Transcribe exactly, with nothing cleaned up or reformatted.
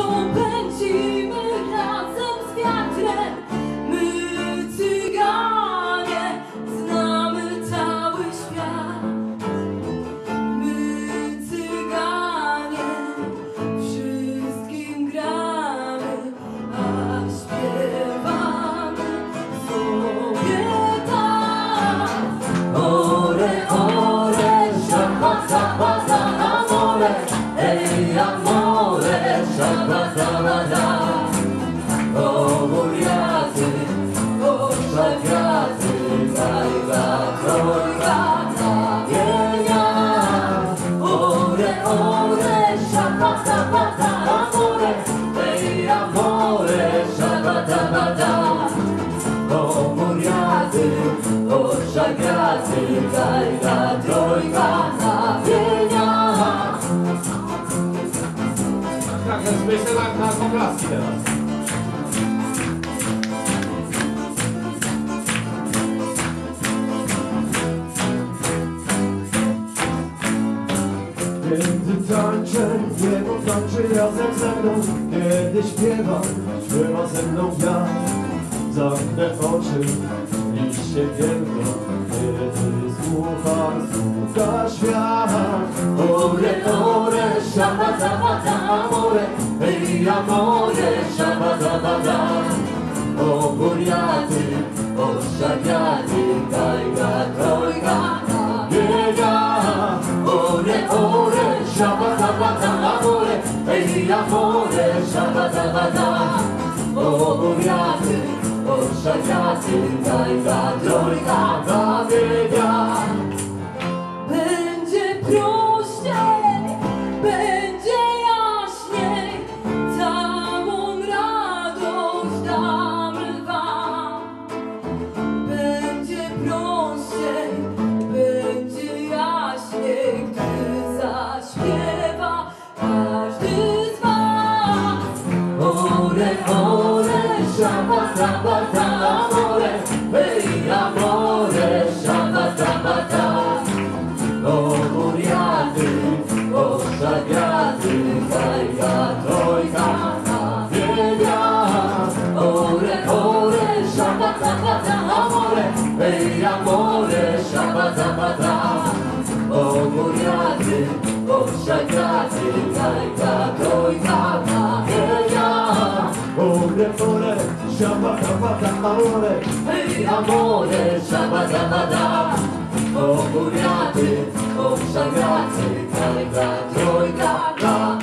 pędzimy razem z wiatrem. My cyganie znamy cały świat. My cyganie wszystkim gramy, a śpiewamy sobie tak. Ore, ore, shabba, shabba, amore, ej amore, shabba, shabba, o wuriaty, o szafiaty, tajga, trojga, nawienia. Ore, ore, shabba, shabba, amore, ej amore, shabba, shabba, o wuriaty, o szafiaty, tajga, trojga, nawienia. Tak, więc myślę na, na konklaski teraz. Kiedy tańczę, niebo tańczy razem ze mną. Kiedy śpiewam, śpiewa ze mną wiatr. Zamknę oczy, liście wielką. Kiedy słucham, słucha świat. Ore, ore, shabba, shabba, amore, ej amore, shabba, shabba, o wuriaty, o szafiaty, tajga, trojga, nawienia. Ore, ore, shabba, shabba, amore, ej amore, shabba, shabba, o wuriaty, o szafiaty, tajga, trojga, nawienia. Będzie prościej, będzie jaśniej, całą radość damy wam. Będzie prościej, będzie jaśniej, gdy zaśpiewa każdy z was. Ore, ore, shabba, shabba, amore, ej amore, shabba, shabba, o wuriaty, o szafiaty, tajga, trojga, nawienia. Ore, ore, shabba, shabba, amore, ej amore, shabba, shabba, o wuriaty, o szafiaty, tajga, trojga, nawienia. Ore, ore, shabba, shabba, amore, Ej amore, shabba, shabba, o wuriaty, o szafiaty, tajga, trojga, nawienia.